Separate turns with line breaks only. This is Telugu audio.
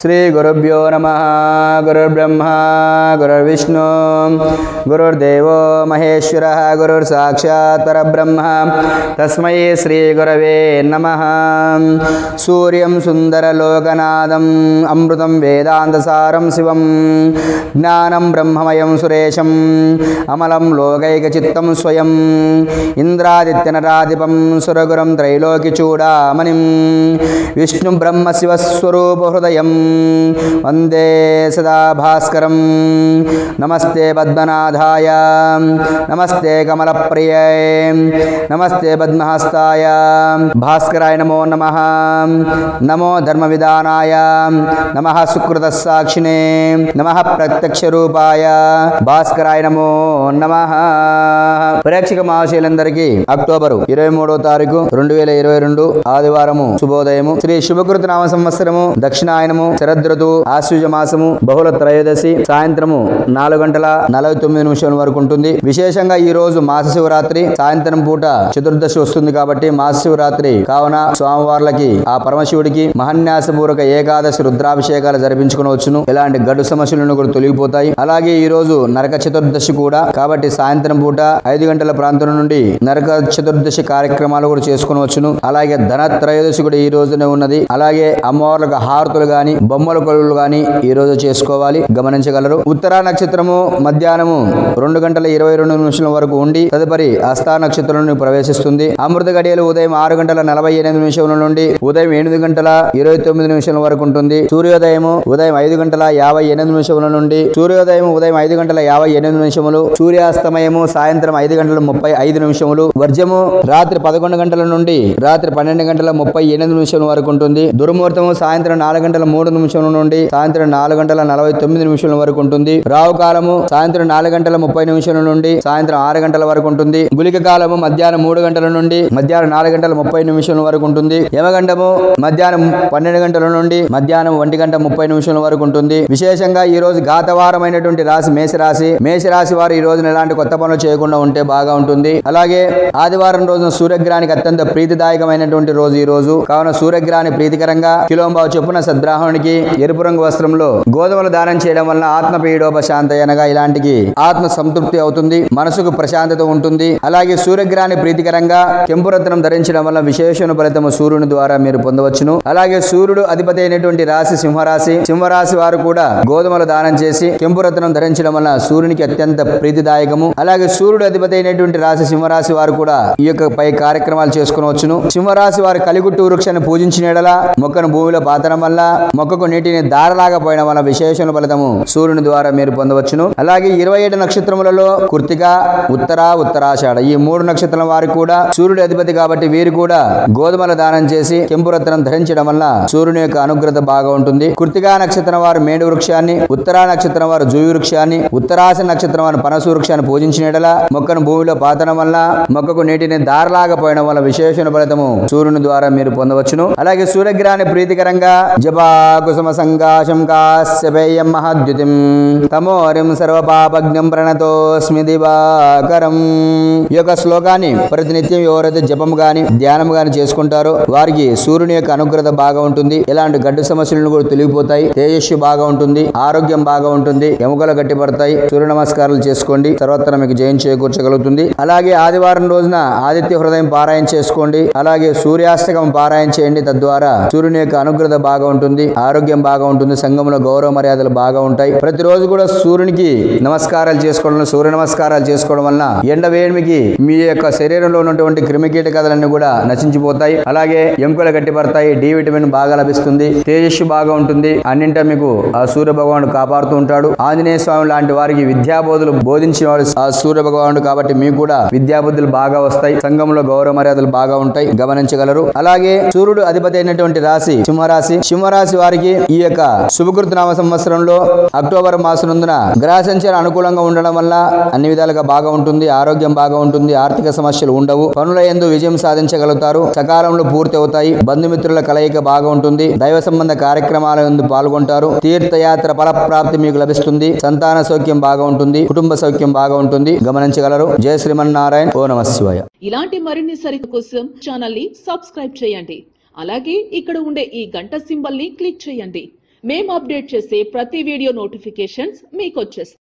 श्री गुरुभ्यो नमः। गुरुर्ब्रह्मा गुरुर्विष्णु गुरुर्देवो महेश्वरः गुरुर्साक्षात् परब्रह्म तस्मै श्री गुरवे नमः। सूर्यं सुन्दरलोकनाथम् अमृतं वेदान्तसारं शिवं ज्ञानं ब्रह्ममयं सुरेशम् अमलं लोकैकचित्तं स्वयं इन्द्रादित्यनराधिपं सुरगुरुं त्रैलोक्यचूडामणिं विष्णु ब्रह्म शिवस्वरूपहृदयं वंदे सदा भास्करं। नमस्ते पद्मनाथाय नमस्ते कमलप्रियाय नमस्ते पद्महस्ताय भास्कराय नमो नमः। नमो धर्मविधानाय नमः सुकृतसाक्षिणे नमः प्रत्यक्षरूपाय भास्कराय नमो नमः। ప్రేక్షక మహాశయులందరికీ అక్టోబర్ 23వ తారీఖు 2022 ఆదివారము శుభోదయము. శ్రీ శుభకృత నామ సంవత్సరము దక్షిణాయనము శరదృతు ఆశ్వయుజ మాసము బహుళ త్రయోదశి సాయంత్రము 4:49 వరకు ఉంటుంది. విశేషంగా ఈ రోజు మాస శివరాత్రి సాయంత్రం పూట చతుర్దశి వస్తుంది కాబట్టి మాస శివరాత్రి కావున స్వామివార్లకి ఆ పరమశివుడికి మహాన్యాసపూర్వక ఏకాదశి రుద్రాభిషేకాలు జరిపించుకోవచ్చును. ఇలాంటి గడ్డు సమస్యలను కూడా తొలగిపోతాయి. అలాగే ఈ రోజు నరక చతుర్దశి కూడా కాబట్టి సాయంత్రం పూట 5 గంటల ప్రాంతం నుండి నరక చతుర్దశి కార్యక్రమాలు కూడా చేసుకోవచ్చును. అలాగే ధన త్రయోదశి కూడా ఈ రోజునే ఉన్నది. అలాగే అమ్మవార్లకు హారతులు గాని బొమ్మల కొలువులు గాని ఈ రోజు చేసుకోవాలి, గమనించగలరు. ఉత్తరా నక్షత్రము మధ్యాహ్నము 2:22 వరకు ఉండి తదుపరి హస్తా నక్షత్రంలో ప్రవేశిస్తుంది. అమృత గడియలు ఉదయం 6:48 నుండి ఉదయం 8:29 వరకు ఉంటుంది. సూర్యోదయము ఉదయం 5:58 నుండి సూర్యోదయం ఉదయం 5:58, సూర్యాస్తమయము సాయంత్రం 5:35, వర్జము రాత్రి 11 గంటల నుండి రాత్రి 12:38 వరకు ఉంటుంది. దుర్ముహూర్తము సాయంత్రం 4:03 నుండి సాయంత్రం 4:49 వరకు ఉంటుంది. రావు కాలము సాయంత్రం 4:30 నుండి సాయంత్రం 6 గంటల వరకు ఉంటుంది. గుళిక కాలము మధ్యాహ్నం 3 గంటల నుండి మధ్యాహ్నం 4:30 వరకు ఉంటుంది. యమగండము మధ్యాహ్నం 12 గంటల నుండి మధ్యాహ్నం 1:30 వరకు ఉంటుంది. విశేషంగా ఈ రోజు ఘాతవారమైనటువంటి రాశి మేషరాశి. మేషరాశి వారు ఈ రోజున ఎలాంటి కొత్త పనులు చేయకుండా ఉంటే బాగా ఉంటుంది. అలాగే ఆదివారం రోజున సూర్యగ్రహానికి అత్యంత ప్రీతిదాయకమైనటువంటి రోజు ఈ రోజు కావున సూర్యగ్రహాన్ని ప్రీతికరంగా కిలోంబావు చొప్పున సద్బ్రాహ్మణునికి ఎరుపు రంగు వస్త్రంలో గోధుమలు దానం చేయడం వలన ఆత్మ పీడోపశాంతి అనగా ఇలాంటికి ఆత్మ సంతృప్తి అవుతుంది, మనసుకు ప్రశాంతత ఉంటుంది. అలాగే సూర్యగ్రహాన్ని ప్రీతికరంగా కెంపురత్నం ధరించడం వల్ల విశేషణ ఫలితము సూర్యుని ద్వారా మీరు పొందవచ్చును. అలాగే సూర్యుడు అధిపతి అయినటువంటి రాశి సింహరాశి. సింహరాశి వారు కూడా గోధుమలు దానం చేసి కెంపురత్నం ధరించడం వల్ల సూర్యునికి అత్యంత ప్రీతిదాయకము. అలాగే సూర్యుడు అధిపతి అయినటువంటి రాశి సింహరాశి వారు కూడా ఈ యొక్క పై కార్యక్రమాలు చేసుకునవచ్చును. సింహరాశి వారి కలిగుట్టు వృక్షాన్ని పూజించిన ఎడల మొక్కను భూమిలో పాతడం వల్ల మొక్కకు నీటిని దారలాగా పోయడం వల్ల విశేషణ ఫలితము సూర్యుని ద్వారా మీరు పొందవచ్చును. అలాగే 27 నక్షత్రములలో కృత్తిక ఉత్తరాషాఢ ఈ 3 నక్షత్రం వారికి కూడా సూర్యుడు అధిపతి కాబట్టి వీరు కూడా గోధుమల దానం చేసి కెంపురత్నం ధరించడం వల్ల సూర్యుని యొక్క అనుగ్రత బాగా ఉంటుంది. కృత్తికా నక్షత్రం వారు మేడు వృక్షాన్ని, ఉత్తరా నక్షత్రం వారు జూయి వృక్షాన్ని, ఉత్తరాశ నక్షత్రం వారు పనసు వృక్షాన్ని పూజించిన ఎడల మొక్కను భూమిలో పాతడం వల్ల మొక్కకు నీటిని దారలాగా పోయడం వల్ల విశేషణ ఫలితము సూర్యుని ద్వారా మీరు పొందవచ్చును. అలాగే సూర్యగ్రహాన్ని ప్రీతికరంగా జపా కుసుమ సంకాశం కాశ్యపేయం మహాద్యుతిం తమోరిం సర్వపాపజ్ఞం ప్రణతోస్మి దివాకరం. ఈ యొక్క శ్లోకాన్ని ప్రతినిత్యం ఎవరైతే జపం గాని ధ్యానం గాని చేసుకుంటారో వారికి సూర్యుని యొక్క అనుగ్రత బాగా ఉంటుంది. ఇలాంటి గడ్డు సమస్యలను కూడా తొలగిపోతాయి, తేజస్సు బాగా ఉంటుంది, ఆరోగ్యం బాగా ఉంటుంది, ఎముకలు గట్టిపడతాయి. సూర్య నమస్కారాలు చేసుకోండి, తర్వాత మీకు జయం చేకూర్చగలుగుతుంది. అలాగే ఆదివారం రోజున ఆదిత్య హృదయం పారాయణ చేసుకోండి. అలాగే సూర్యాస్తకం పారాయణ చేయండి. తద్వారా సూర్యుని యొక్క అనుగ్రత బాగా ఉంటుంది, ఆరోగ్యం బాగా ఉంటుంది, సంఘంలో గౌరవ మర్యాదలు బాగా ఉంటాయి. ప్రతిరోజు కూడా సూర్యునికి నమస్కారాలు చేసుకోవడం, సూర్య నమస్కారాలు చేసుకోవడం వలన ఎండ వేడిమికి మీ యొక్క శరీరంలో ఉన్నటువంటి క్రిమికీటకాలన్నీ కూడా నశించిపోతాయి. అలాగే ఎముకలు గట్టిపడతాయి, డి విటమిన్ బాగా లభిస్తుంది, తేజస్సు బాగా ఉంటుంది. అన్నింటా మీకు ఆ సూర్య భగవానుడు కాపాడుతూ ఉంటాడు. ఆంజనేయ స్వామి లాంటి వారికి విద్యాబోధులు బోధించేవాడు ఆ సూర్య భగవానుడు కాబట్టి మీకు కూడా విద్యాబుద్ధులు బాగా వస్తాయి, సంఘంలో గౌరవ మర్యాదలు బాగా ఉంటాయి, గమనించగలరు. అలాగే సూర్యుడు అధిపతి అయినటువంటి రాశి సింహరాశి. సింహరాశి వారికి ఈ యొక్క శుభకృత నామ సంవత్సరంలో అక్టోబర్ మాసనందున గ్రహ సంచారం అనుకూలంగా ఉండడం వల్ల అన్ని విధాలుగా బాగా ఉంటుంది, ఆరోగ్యం బాగా ఉంటుంది, ఆర్థిక సమస్యలు ఉండవు, పనుల యందు విజయం సాధించగలుగుతారు, సకాలంలో పూర్తి అవుతాయి, బంధుమిత్రుల కలయిక బాగా ఉంటుంది, దైవ సంబంధ కార్యక్రమాల యందు పాల్గొంటారు, తీర్థయాత్ర ఫలప్రాప్తి మీకు లభిస్తుంది, సంతాన సౌఖ్యం బాగా ఉంటుంది, కుటుంబ సౌఖ్యం బాగా ఉంటుంది, గమనించగలరు. జయ శ్రీమన్నారాయణ. ఓ నమః శివాయ.
ఇలాంటి మరిన్ని సరిత కోసం ఛానల్ ని సబ్స్క్రైబ్ చేయండి. అలాగే ఇక్కడ ఉండే ఈ గంట సింబల్ ని క్లిక్ చేయండి. మేము అప్డేట్ చేసే ప్రతి వీడియో నోటిఫికేషన్స్ మీకు వచ్చేస్తాయి.